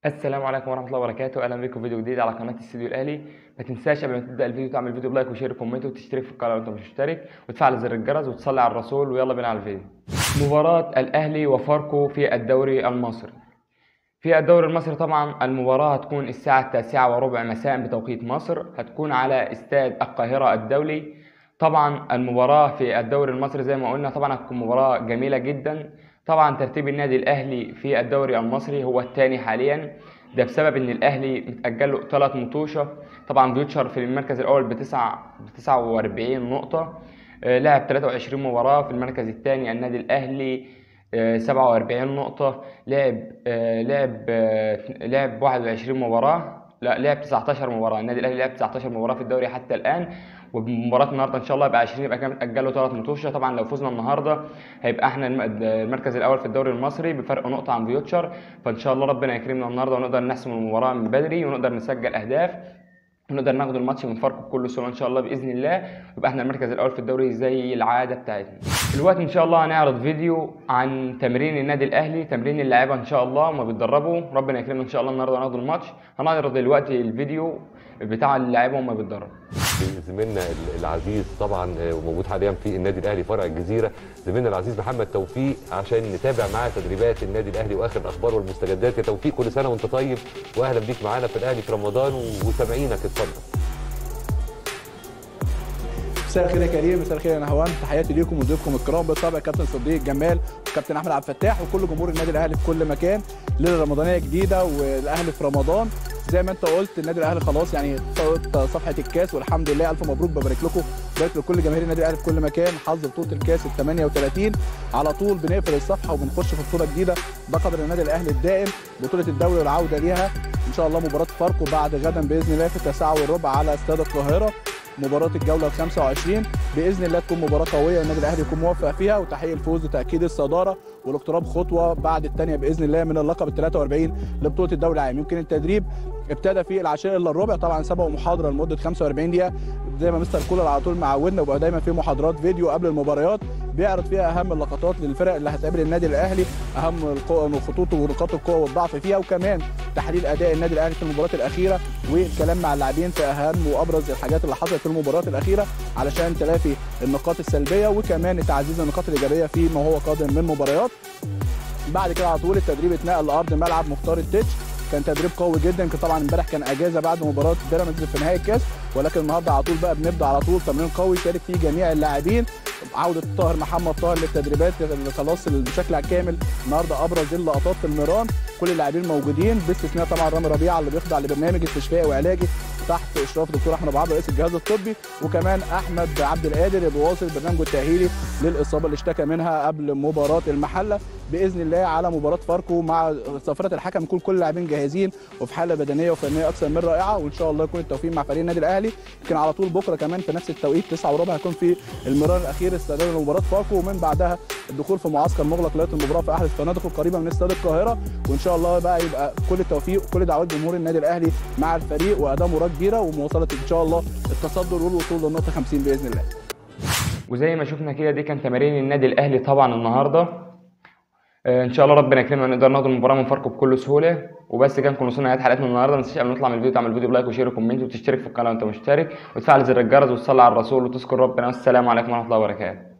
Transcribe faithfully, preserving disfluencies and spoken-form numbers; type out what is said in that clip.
السلام عليكم ورحمة الله وبركاته، أهلا بكم في فيديو جديد على قناة استديو الأهلي. ما تنساش قبل ما تبدأ الفيديو تعمل فيديو بلايك وشير وكومنت وتشترك في القناة لو أنت مش مشترك وتفعل زر الجرس وتصلي على الرسول، ويلا بينا على الفيديو. مباراة الأهلي وفاركو في الدوري المصري. في الدوري المصري طبعا المباراة هتكون الساعة التاسعة وربع مساء بتوقيت مصر، هتكون على استاد القاهرة الدولي. طبعا المباراة في الدوري المصري زي ما قلنا طبعا هتكون مباراة جميلة جدا. طبعا ترتيب النادي الأهلي في الدوري المصري هو الثاني حاليا، ده بسبب ان الاهلي متأجل له ثلاث مطوشه. طبعا فيوتشر في المركز الاول بتسع بتسعة وأربعين نقطه، آه، لعب ثلاثة وعشرين مباراه. في المركز الثاني النادي الاهلي آه، سبعة وأربعين نقطه، لعب آه، لعب آه، لعب واحد وعشرين مباراه، لا لعب تسعتاشر مباراه. النادي الاهلي لعب تسعتاشر مباراه في الدوري حتى الان، وبمباراه النهارده ان شاء الله يبقى عشرين، يبقى كده متأجل له ثلاث مطوشه. طبعا لو فزنا النهارده هيبقى احنا الم- المركز الاول في الدوري المصري بفرق نقطه عن فيوتشر. فان شاء الله ربنا يكرمنا النهارده ونقدر نحسم المباراه من بدري ونقدر نسجل اهداف ونقدر ناخد الماتش من فاركو بكل سهوله ان شاء الله باذن الله، ويبقى احنا المركز الاول في الدوري زي العاده بتاعتنا. دلوقتي ان شاء الله هنعرض فيديو عن تمرين النادي الاهلي، تمرين اللعيبه ان شاء الله وما بيتدربوا. ربنا يكرمنا ان شاء الله النهارده وناخد الماتش. هنعرض دلوقتي الفيديو بتاع اللعيبه وما بيتدربوا. زميلنا العزيز طبعا وموجود حاليا في النادي الاهلي فرع الجزيره، زميلنا العزيز محمد توفيق، عشان نتابع معاه تدريبات النادي الاهلي واخر الاخبار والمستجدات. يا توفيق كل سنه وانت طيب، واهلا بيك معانا في الاهلي في رمضان وسامعينك، اتفضل. مساء الخير يا كريم، مساء الخير يا نهوان، تحياتي ليكم وضيوفكم الكرام. بالطبع كابتن صديق جمال وكابتن احمد عبد الفتاح وكل جمهور النادي الاهلي في كل مكان. ليله رمضانيه جديده والاهلي في رمضان زي ما انت قلت. النادي الاهلي خلاص يعني صوت صفحه الكاس والحمد لله، الف مبروك، ببارك لكم، ببارك لكل جماهير النادي الاهلي في كل مكان. حظ بطوله الكاس ال ثمانية وثلاثين على طول بنقفل الصفحه وبنخش في بطوله جديده. ده قدر النادي الاهلي الدائم، بطوله الدوري والعوده ليها ان شاء الله. مباراه فاركو بعد غدا باذن الله في التاسعه والربع على استاد القاهره، مباراة الجولة ال خمسة وعشرين بإذن الله تكون مباراة قوية والنادي الأهلي يكون موفق فيها وتحقيق الفوز وتأكيد الصدارة والاقتراب خطوة بعد الثانية بإذن الله من اللقب ال ثلاثة وأربعين لبطولة الدوري العام. يمكن التدريب ابتدى في العاشرة إلا الربع، طبعا سبقوا محاضرة لمدة خمسة وأربعين دقيقة زي ما مستر كولر على طول معودنا، وبقى دايما في محاضرات فيديو قبل المباريات بيعرض فيها أهم اللقطات للفرق اللي هتقابل النادي الأهلي، أهم الخطوط ونقاط القوة والضعف فيها، وكمان تحليل أداء النادي الأهلي في المباريات الأخيرة والكلام مع اللاعبين في أهم وأبرز الحاجات اللي حصلت في المباريات الأخيرة علشان تلافي النقاط السلبية وكمان تعزيز النقاط الإيجابية في ما هو قادم من مباريات. بعد كده على طول التدريب اتنقل لأرض ملعب مختار التتش، كان تدريب قوي جدا. كان طبعا امبارح كان اجازه بعد مباراه بيراميدز في نهائي الكاس، ولكن النهارده على طول بقى بنبدا على طول تمرين قوي شارك فيه جميع اللاعبين. عوده طاهر محمد طاهر للتدريبات اللي خلاص بشكل كامل النهارده، ابرز اللقطات في الميران كل اللاعبين موجودين باستثناء طبعا رامي ربيعه اللي بيخضع لبرنامج استشفائي وعلاجي تحت اشراف دكتور احمد ابو عبد رئيس الجهاز الطبي، وكمان احمد عبد القادر اللي بيواصل برنامجه التاهيلي للاصابه اللي اشتكى منها قبل مباراه المحله. باذن الله على مباراه فاركو مع صفاره الحكم يكون كل اللاعبين جاهزين وفي حاله بدنيه وفنيه اكثر من رائعه، وان شاء الله يكون التوفيق مع فريق النادي الاهلي. يمكن على طول بكره كمان في نفس التوقيت تسعة وربع هيكون في المران الاخير استعدادا لمباراه فاركو، ومن بعدها الدخول في معسكر مغلق ليله المباراه في احد الفنادق القريبه من استاد القاهره. وان شاء الله بقى يبقى كل التوفيق وكل دعوات جمهور النادي الاهلي مع الفريق واداء مباراه كبيره ومواصله ان شاء الله التصدر والوصول للنقطه خمسين باذن الله. وزي ما شفنا كده دي كان تمارين النادي الاهلي طبعا النهارده. ان شاء الله ربنا يكرمنا ونقدر ناخد المباراه من فاركو بكل سهوله. وبس كان كنا وصلنا لنهايه حلقتنا النهارده. ما تنساش قبل ما نطلع من الفيديو تعمل فيديو بلايك وشير وكومنت وتشترك في القناه لو انت مشترك وتفعل زر الجرس وتصلي على الرسول وتذكر ربنا. والسلام عليكم ورحمه الله وبركاته.